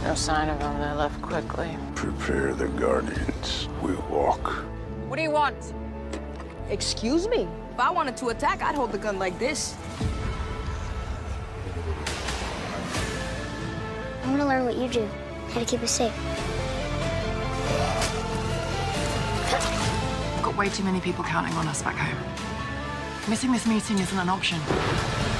No sign of them. They left quickly. Prepare the Guardians. We walk. What do you want? Excuse me? If I wanted to attack, I'd hold the gun like this. I want to learn what you do, how to keep us safe. We've got way too many people counting on us back home. Missing this meeting isn't an option.